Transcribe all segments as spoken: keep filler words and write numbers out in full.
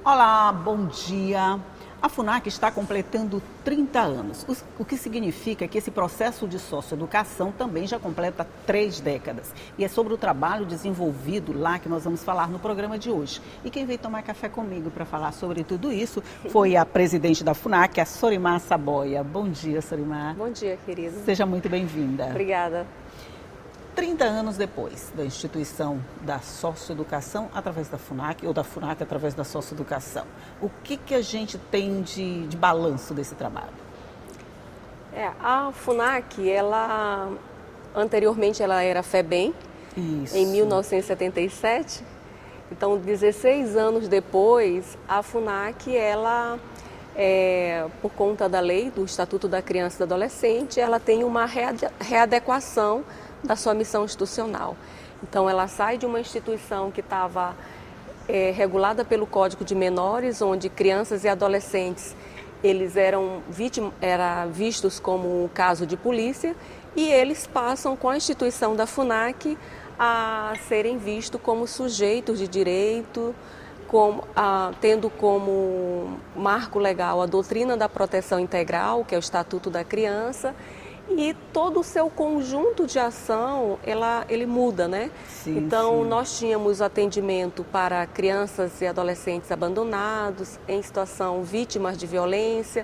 Olá, bom dia. A FUNAC está completando trinta anos, o que significa que esse processo de socioeducação também já completa três décadas. E é sobre o trabalho desenvolvido lá que nós vamos falar no programa de hoje. E quem veio tomar café comigo para falar sobre tudo isso foi a presidente da FUNAC, a Sorimar Saboia. Bom dia, Sorimar. Bom dia, querida. Seja muito bem-vinda. Obrigada. trinta anos depois da instituição da socioeducação através da FUNAC, ou da FUNAC através da socioeducação, o que, que a gente tem de, de balanço desse trabalho? É, a FUNAC, ela, anteriormente ela era FEBEM, Isso. Em mil novecentos e setenta e sete. Então, dezesseis anos depois, a FUNAC, ela, é, por conta da lei do Estatuto da Criança e do Adolescente, ela tem uma readequação da sua missão institucional. Então, ela sai de uma instituição que estava é, regulada pelo Código de Menores, onde crianças e adolescentes eles eram vítima, era vistos como um caso de polícia, e eles passam com a instituição da FUNAC a serem vistos como sujeitos de direito, como, a, tendo como marco legal a doutrina da proteção integral, que é o Estatuto da Criança, e todo o seu conjunto de ação, ela, ele muda, né? Sim, então, sim. Nós tínhamos atendimento para crianças e adolescentes abandonados, em situação vítimas de violência,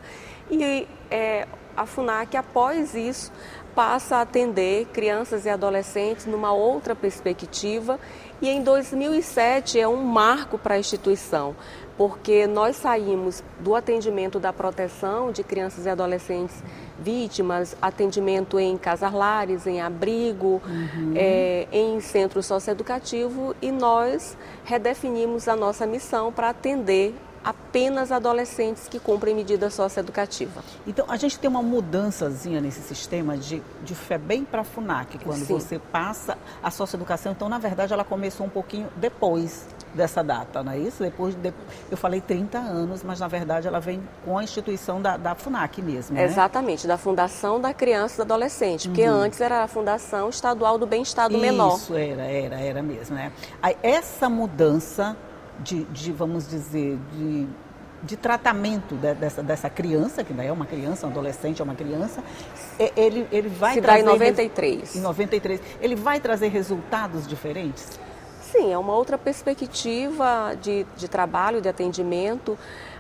e é, a FUNAC, após isso, passa a atender crianças e adolescentes numa outra perspectiva, e em dois mil e sete é um marco para a instituição, porque nós saímos do atendimento da proteção de crianças e adolescentes vítimas, atendimento em casas-lares, em abrigo, uhum. é, em centro socioeducativo, e nós redefinimos a nossa missão para atender apenas adolescentes que cumprem medida socioeducativa. Então, a gente tem uma mudançazinha nesse sistema de, de FEBEM para FUNAC, quando Sim. você passa a socioeducação. Então, na verdade, ela começou um pouquinho depois dessa data, não é isso? Depois de, eu falei trinta anos, mas na verdade ela vem com a instituição da, da FUNAC mesmo, né? Exatamente, da Fundação da Criança e do Adolescente, porque uhum. antes era a Fundação Estadual do Bem-Estar do Menor. Isso, era, era, era mesmo, né? Aí, essa mudança de, de vamos dizer, de, de tratamento de, dessa, dessa criança, que não é uma criança, um adolescente, é uma criança, ele, ele vai Se trazer... dá em noventa e três. Em noventa e três. Ele vai trazer resultados diferentes? Sim, é uma outra perspectiva de, de trabalho, de atendimento.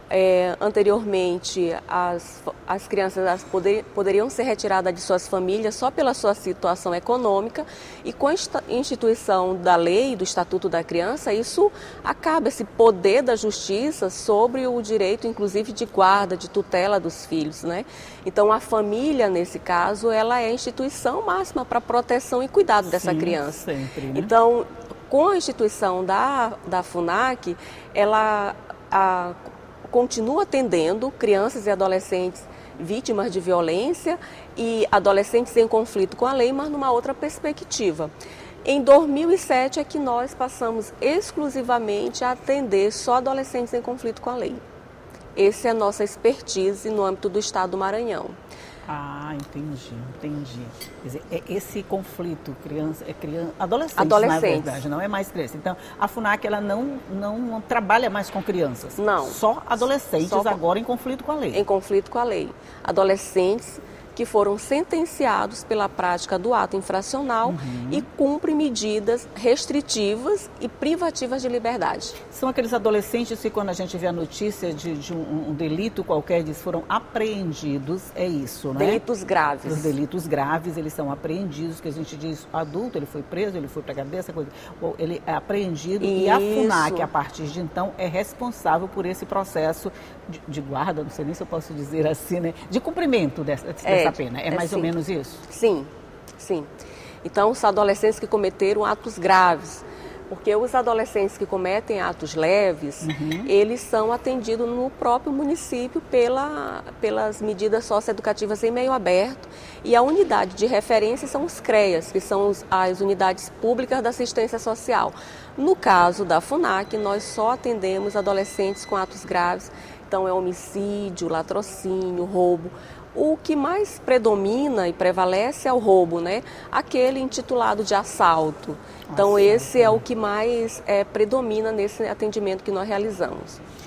É, anteriormente, as, as crianças as poder, poderiam ser retiradas de suas famílias só pela sua situação econômica, e com a instituição da lei, do Estatuto da Criança, isso acaba, esse poder da justiça sobre o direito, inclusive, de guarda, de tutela dos filhos, né? Então, a família, nesse caso, ela é a instituição máxima para proteção e cuidado dessa Sim, criança. Sempre, né? Então, com a instituição da, da FUNAC, ela a, continua atendendo crianças e adolescentes vítimas de violência e adolescentes em conflito com a lei, mas numa outra perspectiva. Em dois mil e sete é que nós passamos exclusivamente a atender só adolescentes em conflito com a lei. Essa é a nossa expertise no âmbito do Estado do Maranhão. Ah, entendi, entendi. Quer dizer, é esse conflito, criança, é criança, adolescentes, adolescentes, na verdade, não é mais criança. Então, a FUNAC, ela não, não trabalha mais com crianças. Não. Só adolescentes Só agora em conflito com a lei. Em conflito com a lei. Adolescentes que foram sentenciados pela prática do ato infracional uhum. e cumprem medidas restritivas e privativas de liberdade. São aqueles adolescentes que, quando a gente vê a notícia de, de um, um delito qualquer, eles foram apreendidos, é isso, né? Delitos graves. Os delitos graves, eles são apreendidos, que a gente diz adulto, ele foi preso, ele foi para a cabeça, coisa, ele é apreendido, isso. E a FUNAC, a partir de então, é responsável por esse processo de, de guarda, não sei nem se eu posso dizer assim, né? De cumprimento dessa, dessa é, pena. É, é mais sim. ou menos isso? Sim, sim. Então, os adolescentes que cometeram atos graves, porque os adolescentes que cometem atos leves, uhum. eles são atendidos no próprio município pela, pelas medidas socioeducativas em meio aberto, e a unidade de referência são os CREAS, que são os, as unidades públicas da assistência social. No caso da FUNAC, nós só atendemos adolescentes com atos graves, então é homicídio, latrocínio, roubo. O que mais predomina e prevalece é o roubo, né? Aquele intitulado de assalto. Então, esse é o que mais é, predomina nesse atendimento que nós realizamos.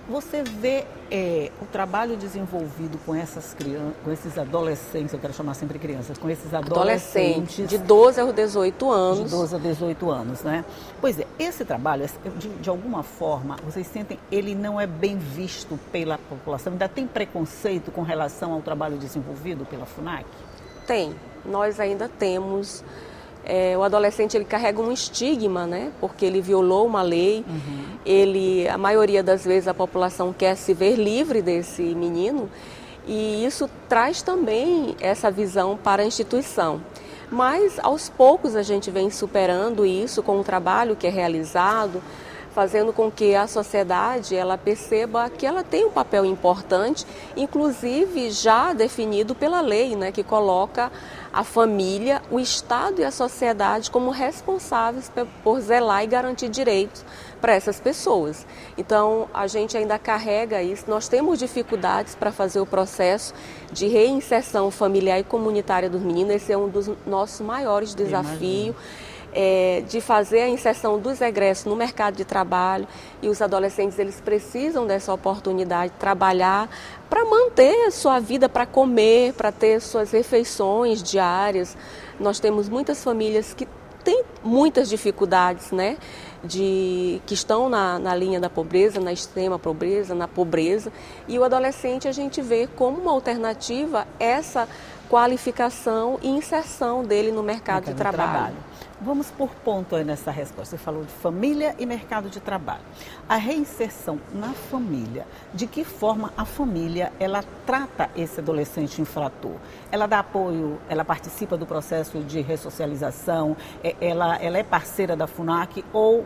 Você vê é, o trabalho desenvolvido com essas crianças, com esses adolescentes, eu quero chamar sempre crianças, com esses adolescentes... Adolescente, de doze a dezoito anos. De doze a dezoito anos, né? Pois é, esse trabalho, de, de alguma forma, vocês sentem, ele não é bem visto pela população? Ainda tem preconceito com relação ao trabalho desenvolvido pela FUNAC? Tem. Nós ainda temos... É, o adolescente ele carrega um estigma, né? Porque ele violou uma lei, uhum. ele, a maioria das vezes a população quer se ver livre desse menino e isso traz também essa visão para a instituição. Mas aos poucos a gente vem superando isso com o trabalho que é realizado, fazendo com que a sociedade ela perceba que ela tem um papel importante, inclusive já definido pela lei, né, que coloca a família, o Estado e a sociedade como responsáveis por zelar e garantir direitos para essas pessoas. Então, a gente ainda carrega isso, nós temos dificuldades para fazer o processo de reinserção familiar e comunitária dos meninos, esse é um dos nossos maiores desafios. É, de fazer a inserção dos egressos no mercado de trabalho e os adolescentes eles precisam dessa oportunidade de trabalhar para manter a sua vida, para comer, para ter suas refeições diárias. Nós temos muitas famílias que têm muitas dificuldades, né, de, que estão na, na linha da pobreza, na extrema pobreza, na pobreza, e o adolescente a gente vê como uma alternativa essa qualificação e inserção dele no mercado, mercado de trabalho. De trabalho. Vamos por ponto aí nessa resposta. Você falou de família e mercado de trabalho. A reinserção na família, de que forma a família ela trata esse adolescente infrator? Ela dá apoio, ela participa do processo de ressocialização, ela, ela é parceira da FUNAC ou,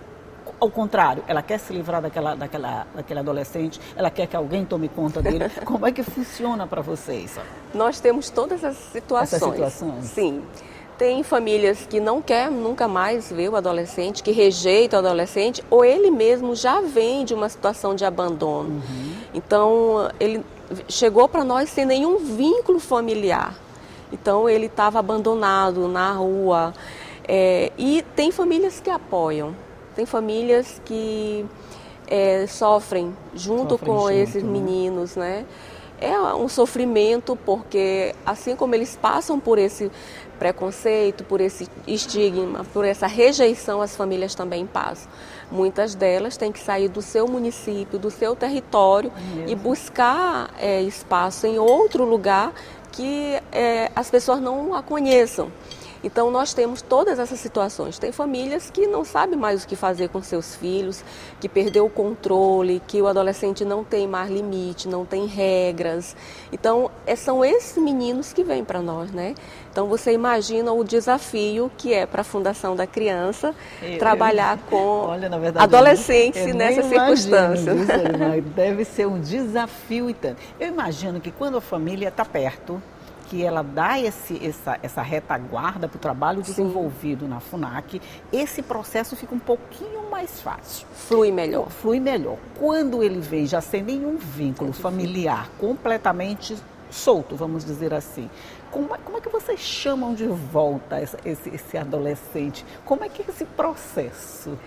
ao contrário, ela quer se livrar daquela, daquela, daquele adolescente, ela quer que alguém tome conta dele? Como é que funciona para vocês? Nós temos todas as situações. Essas situações? Sim. Tem famílias que não querem nunca mais ver o adolescente, que rejeitam o adolescente, ou ele mesmo já vem de uma situação de abandono. Uhum. Então, ele chegou para nós sem nenhum vínculo familiar. Então, ele estava abandonado na rua. É, e tem famílias que apoiam, tem famílias que é, sofrem junto sofrem com junto, esses né? meninos, né? É um sofrimento porque, assim como eles passam por esse preconceito, por esse estigma, por essa rejeição, as famílias também passam. Muitas delas têm que sair do seu município, do seu território é e buscar é, espaço em outro lugar que é, as pessoas não a conheçam. Então, nós temos todas essas situações. Tem famílias que não sabem mais o que fazer com seus filhos, que perdeu o controle, que o adolescente não tem mais limite, não tem regras. Então, é, são esses meninos que vêm para nós, né? Então, você imagina o desafio que é para a Fundação da Criança eu, trabalhar eu, com olha, na verdade, adolescentes eu, eu nessas circunstâncias. Isso, deve ser um desafio e tanto. Eu imagino que quando a família está perto, que ela dá esse, essa, essa retaguarda para o trabalho desenvolvido Sim. na FUNAC, esse processo fica um pouquinho mais fácil. Flui melhor. Flui melhor. Quando ele vem já sem nenhum vínculo familiar, completamente solto, vamos dizer assim, como é, como é que vocês chamam de volta esse, esse, esse adolescente? Como é que é esse processo?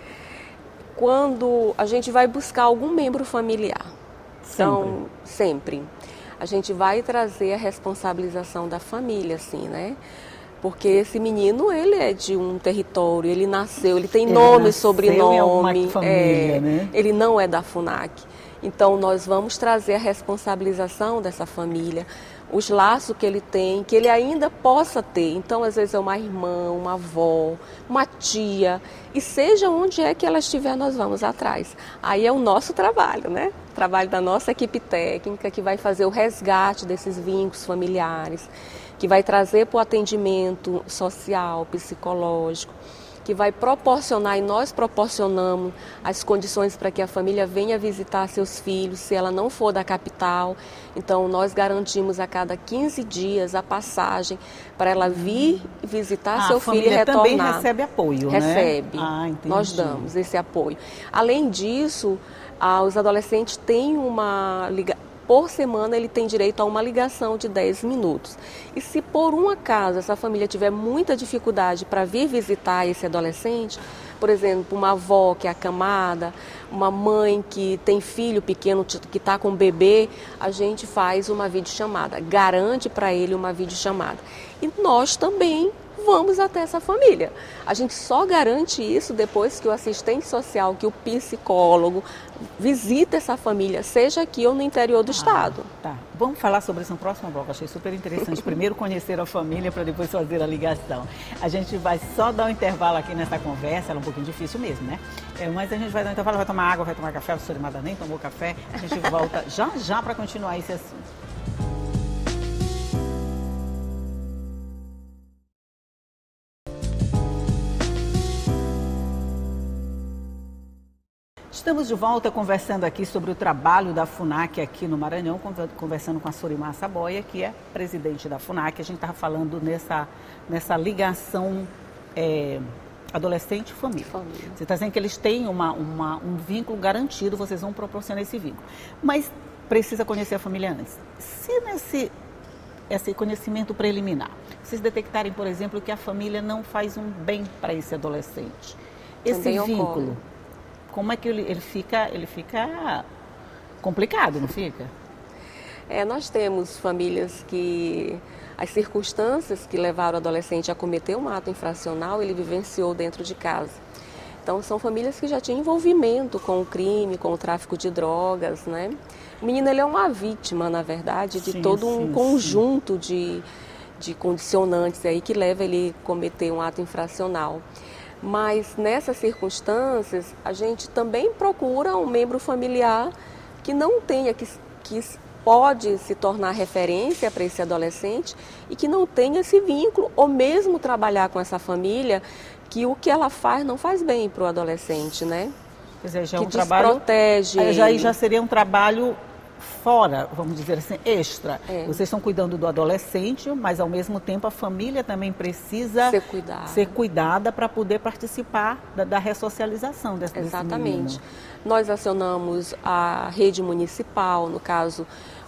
Quando a gente vai buscar algum membro familiar. Então, sempre. sempre. A gente vai trazer a responsabilização da família, assim, né? Porque esse menino, ele é de um território, ele nasceu, ele tem ele nome, sobrenome, família, é, né? Ele não é da FUNAC. Então, nós vamos trazer a responsabilização dessa família, os laços que ele tem, que ele ainda possa ter. Então, às vezes é uma irmã, uma avó, uma tia, e seja onde é que ela estiver, nós vamos atrás. Aí é o nosso trabalho, né? O trabalho da nossa equipe técnica, que vai fazer o resgate desses vínculos familiares, que vai trazer para o atendimento social, psicológico, que vai proporcionar, e nós proporcionamos as condições para que a família venha visitar seus filhos, se ela não for da capital. Então, nós garantimos a cada quinze dias a passagem para ela vir visitar ah, seu filho e retornar. A família também recebe apoio, recebe. né? Ah, entendi. Nós damos esse apoio. Além disso, ah, os adolescentes têm uma ligação. Por semana ele tem direito a uma ligação de dez minutos. E se por um acaso essa família tiver muita dificuldade para vir visitar esse adolescente, Por exemplo, uma avó que é acamada, uma mãe que tem filho pequeno que está com bebê, a gente faz uma videochamada, garante para ele uma videochamada. E nós também vamos até essa família. A gente só garante isso depois que o assistente social, que o psicólogo visita essa família, seja aqui ou no interior do ah, estado. Tá. Vamos falar sobre isso no próximo bloco. Achei super interessante. Primeiro conhecer a família para depois fazer a ligação. A gente vai só dar um intervalo aqui nessa conversa, ela é um pouquinho difícil mesmo, né? É, mas a gente vai dar um intervalo, vai tomar água, vai tomar café, a professora nem tomou café. A gente volta já já para continuar esse assunto. Estamos de volta conversando aqui sobre o trabalho da FUNAC aqui no Maranhão, conversando com a Sorimar Saboia, que é presidente da FUNAC. A gente estava falando nessa, nessa ligação é, adolescente-família. Família. Você está dizendo que eles têm uma, uma, um vínculo garantido, vocês vão proporcionar esse vínculo. Mas precisa conhecer a família antes. Se nesse esse conhecimento preliminar, vocês detectarem, por exemplo, que a família não faz um bem para esse adolescente, esse Também vínculo... ocorre. Como é que ele, ele fica, ele fica complicado, não fica? É, nós temos famílias que as circunstâncias que levaram o adolescente a cometer um ato infracional, ele vivenciou dentro de casa. Então, são famílias que já tinham envolvimento com o crime, com o tráfico de drogas, né? O menino, ele é uma vítima, na verdade, de sim, todo um sim, conjunto sim. De, de condicionantes aí que leva ele a cometer um ato infracional. Mas nessas circunstâncias, a gente também procura um membro familiar que não tenha, que, que pode se tornar referência para esse adolescente e que não tenha esse vínculo, ou mesmo trabalhar com essa família, que o que ela faz não faz bem para o adolescente, né? Quer dizer, já é que um trabalho... desprotege. Já, já seria um trabalho fora, vamos dizer assim, extra. É. Vocês estão cuidando do adolescente, mas ao mesmo tempo a família também precisa ser cuidada, ser cuidada para poder participar da, da ressocialização desse, Exatamente. Desse menino. Nós acionamos a rede municipal, no caso,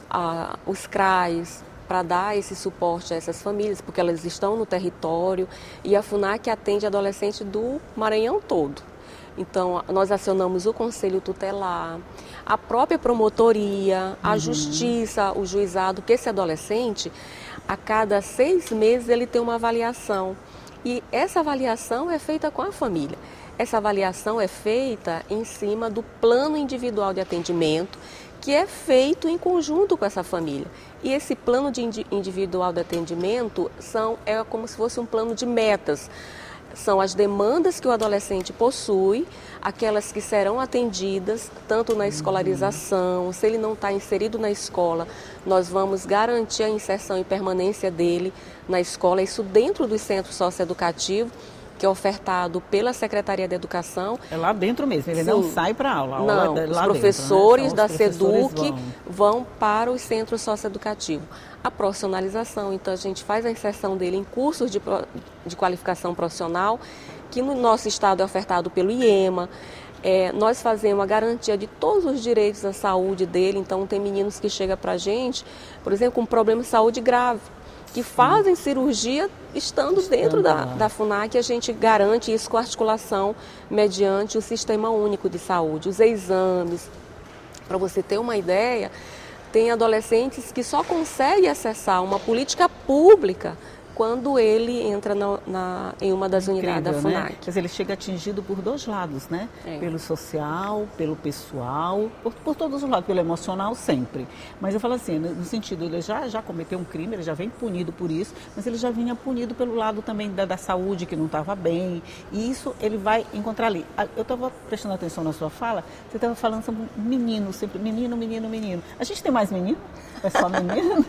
a, os C R A Es, para dar esse suporte a essas famílias, porque elas estão no território, e a FUNAC atende adolescentes do Maranhão todo. Então, nós acionamos o Conselho Tutelar, a própria promotoria, a uhum. justiça, o juizado, porque esse adolescente, a cada seis meses, ele tem uma avaliação. E essa avaliação é feita com a família. Essa avaliação é feita em cima do plano individual de atendimento, que é feito em conjunto com essa família. E esse plano de individual de atendimento são, é como se fosse um plano de metas. São as demandas que o adolescente possui, aquelas que serão atendidas, tanto na escolarização, se ele não está inserido na escola, nós vamos garantir a inserção e permanência dele na escola, isso dentro do centro socioeducativo, que é ofertado pela Secretaria de Educação. É lá dentro mesmo, ele Sim. não sai para a aula. A não, aula é os lá professores dentro, né? da os professores SEDUC vão. vão para o centro socioeducativo. A profissionalização, então a gente faz a inserção dele em cursos de, de qualificação profissional, que no nosso estado é ofertado pelo IEMA. É, nós fazemos a garantia de todos os direitos à saúde dele, então tem meninos que chegam para a gente, por exemplo, com problema de saúde grave, que fazem cirurgia estando, estando dentro da, da FUNAC, a gente garante isso com articulação mediante o Sistema Único de Saúde, os exames. Para você ter uma ideia, tem adolescentes que só conseguem acessar uma política pública quando ele entra na, na, em uma das Incrível, unidades da FUNAC. Né? Quer dizer, ele chega atingido por dois lados, né? É. Pelo social, pelo pessoal, por, por todos os lados, pelo emocional sempre. Mas eu falo assim, no sentido, ele já, já cometeu um crime, ele já vem punido por isso, mas ele já vinha punido pelo lado também da, da saúde, que não estava bem. E isso ele vai encontrar ali. Eu estava prestando atenção na sua fala, você estava falando sobre menino, sempre menino, menino, menino. A gente tem mais menino? É só menino?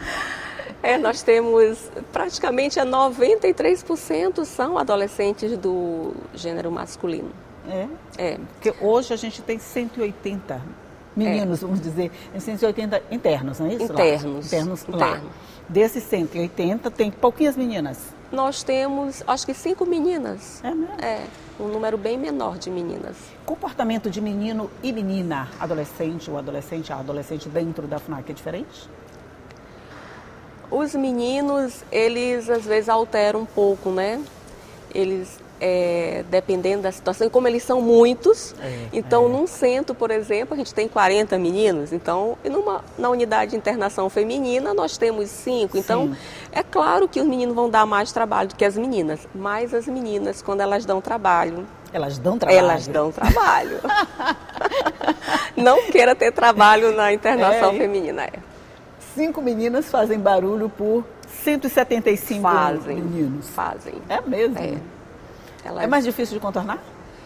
É, nós temos praticamente a noventa e três por cento são adolescentes do gênero masculino. É? É. Porque hoje a gente tem cento e oitenta meninos, é. vamos dizer, cento e oitenta internos, não é isso? Internos. Lá? Internos lá. Interno. Desses cento e oitenta, tem pouquinhas meninas? Nós temos, acho que cinco meninas. É mesmo? É, um número bem menor de meninas. Comportamento de menino e menina, adolescente ou adolescente, a adolescente dentro da FUNAC é diferente? Os meninos, eles às vezes alteram um pouco, né? Eles é, dependendo da situação, e como eles são muitos, É, então é. num centro, por exemplo, a gente tem quarenta meninos, então e numa, na unidade de internação feminina nós temos cinco, então Sim. é claro que os meninos vão dar mais trabalho do que as meninas, mas as meninas, quando elas dão trabalho, Elas dão trabalho. elas dão trabalho. Não queira ter trabalho na internação É, feminina. É. Cinco meninas fazem barulho por cento e setenta e cinco Fazem, meninos. fazem. É mesmo? É. É, Elas- mais difícil de contornar?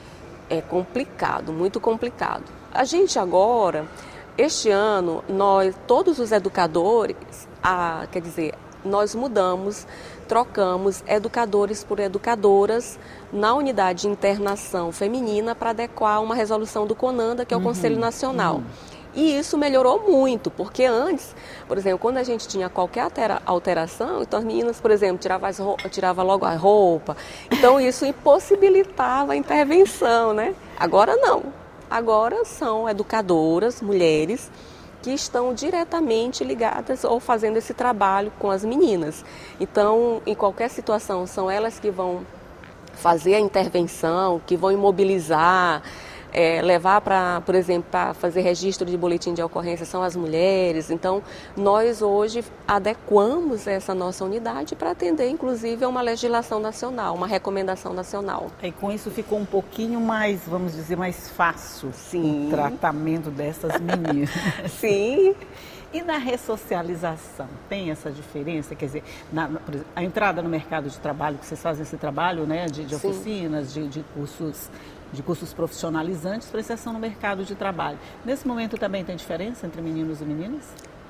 É complicado, muito complicado. A gente agora, este ano, nós, todos os educadores, a, quer dizer, nós mudamos, trocamos educadores por educadoras na unidade de internação feminina para adequar uma resolução do CONANDA, que é o Conselho Nacional. E isso melhorou muito, porque antes, por exemplo, quando a gente tinha qualquer altera- alteração, então as meninas, por exemplo, tiravam as roupa, tirava logo a roupa, então isso impossibilitava a intervenção, né? Agora não, agora são educadoras, mulheres, que estão diretamente ligadas ou fazendo esse trabalho com as meninas. Então, em qualquer situação, são elas que vão fazer a intervenção, que vão imobilizar, é, levar para, por exemplo, para fazer registro de boletim de ocorrência, são as mulheres. Então, nós hoje adequamos essa nossa unidade para atender, inclusive, a uma legislação nacional, uma recomendação nacional. E com isso ficou um pouquinho mais, vamos dizer, mais fácil Sim. o tratamento dessas meninas. Sim. E na ressocialização, tem essa diferença? Quer dizer, na, por exemplo, a entrada no mercado de trabalho, que vocês fazem esse trabalho, né, de, de Sim. oficinas, de, de cursos, de cursos profissionalizantes para inserção no mercado de trabalho. Nesse momento também tem diferença entre meninos e meninas?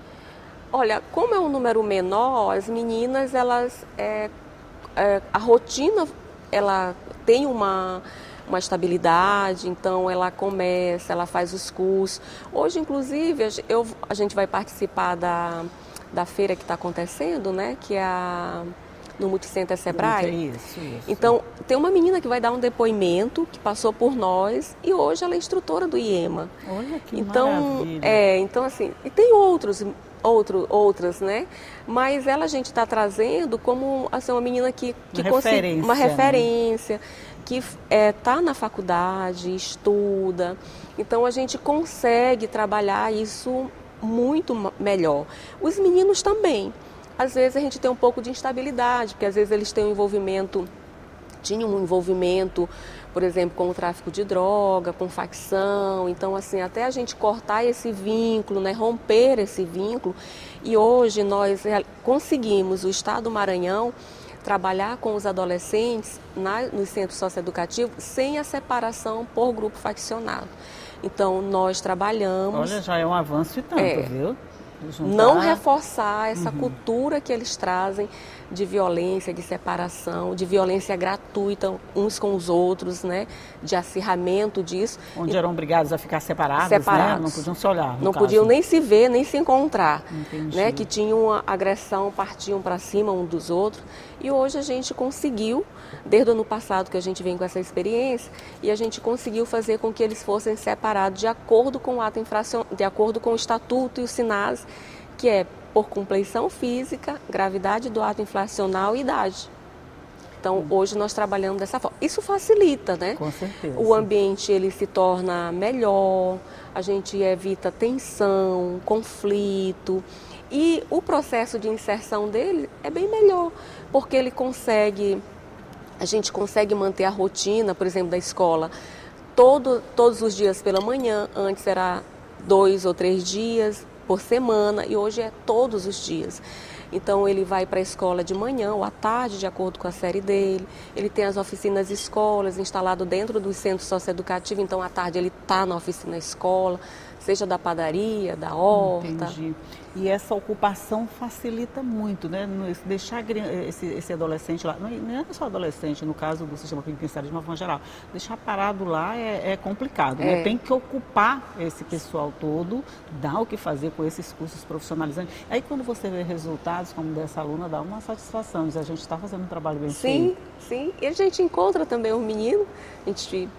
Olha, como é um número menor, as meninas, elas, é, é, a rotina, ela tem uma, uma estabilidade, então ela começa, ela faz os cursos. Hoje, inclusive, a, eu, a gente vai participar da, da feira que está acontecendo, né, que é a, no Multicenter Sebrae. Isso, isso. Então, tem uma menina que vai dar um depoimento, que passou por nós, e hoje ela é instrutora do IEMA. Olha que Então, maravilha. é, então assim, e tem outros, outro, outras, né? Mas ela a gente está trazendo como assim, uma menina que, que Uma consegui- referência, uma né? referência, que está na faculdade, estuda. Então a gente consegue trabalhar isso muito ma- melhor. Os meninos também. Às vezes a gente tem um pouco de instabilidade, porque às vezes eles têm um envolvimento, tinham um envolvimento, por exemplo, com o tráfico de droga, com facção. Então, assim, até a gente cortar esse vínculo, né, romper esse vínculo. E hoje nós conseguimos, o Estado do Maranhão, trabalhar com os adolescentes na, nos centros socioeducativos sem a separação por grupo faccionado. Então, nós trabalhamos... Olha, já é um avanço e tanto, É. viu? Juntar- Não reforçar essa cultura que eles trazem de violência, de separação, de violência gratuita uns com os outros, né? De acirramento disso. Onde eram obrigados a ficar separados, Separados. né? Não podiam se olhar, no Não caso. podiam nem se ver, nem se encontrar. Entendi. Né? Que tinham uma agressão, partiam para cima um dos outros. E hoje a gente conseguiu, desde o ano passado que a gente vem com essa experiência, e a gente conseguiu fazer com que eles fossem separados de acordo com o ato infracional, de acordo com o Estatuto e o SINASE, que é por compleição física, gravidade do ato infracional e idade. Então, hoje nós trabalhamos dessa forma. Isso facilita, né? Com certeza. O ambiente ele se torna melhor, a gente evita tensão, conflito. E o processo de inserção dele é bem melhor, porque ele consegue, a gente consegue manter a rotina, por exemplo, da escola, todo, todos os dias pela manhã. Antes era dois ou três dias por semana e hoje é todos os dias. Então ele vai para a escola de manhã ou à tarde, de acordo com a série dele. Ele tem as oficinas escolas instalado dentro do centro socioeducativo, então à tarde ele está na oficina escola, seja da padaria, da horta. Entendi. E essa ocupação facilita muito, né? No- Deixar a criança- esse, esse adolescente lá, não não é só adolescente, no caso do sistema penitenciário de uma forma geral, deixar parado lá é, é complicado, né? É. Tem que ocupar esse pessoal todo, dar o que fazer com esses cursos profissionalizantes. Aí quando você vê resultados como dessa aluna, dá uma satisfação, diz, a gente está fazendo um trabalho bem Sim, feito. sim. E a gente encontra também um menino, a gente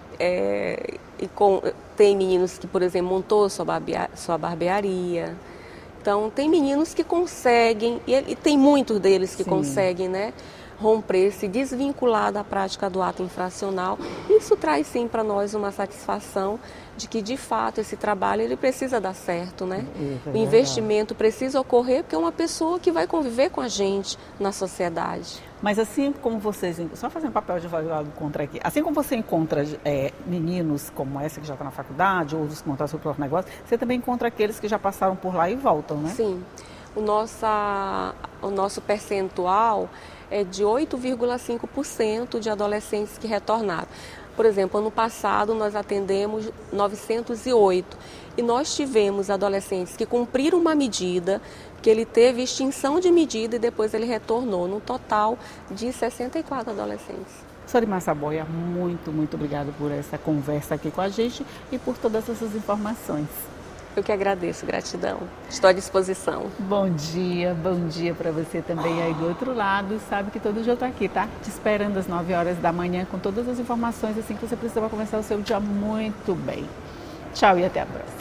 é, e com, tem meninos que, por exemplo, montou sua, barbea, sua barbearia. Então, tem meninos que conseguem, e, e tem muitos deles que Sim. conseguem, né, romper, se desvincular da prática do ato infracional. Isso traz sim para nós uma satisfação de que de fato esse trabalho ele precisa dar certo, né? É o investimento precisa ocorrer porque é uma pessoa que vai conviver com a gente na sociedade. Mas assim como vocês, só fazendo papel de advogado contra aqui, assim como você encontra é, meninos como essa que já está na faculdade, ou os que montaram seu próprio negócio, você também encontra aqueles que já passaram por lá e voltam, né? Sim. O, nossa, o nosso percentual é de oito vírgula cinco por cento de adolescentes que retornaram. Por exemplo, ano passado nós atendemos novecentos e oito e nós tivemos adolescentes que cumpriram uma medida, que ele teve extinção de medida e depois ele retornou, no total de sessenta e quatro adolescentes. Sorimar Saboia, muito, muito obrigada por essa conversa aqui com a gente e por todas essas informações. Eu que agradeço, gratidão. Estou à disposição. Bom dia, bom dia para você também aí do outro lado. Sabe que todo dia eu estou aqui, tá? Te esperando às nove horas da manhã com todas as informações assim que você precisa para começar o seu dia muito bem. Tchau e até a próxima.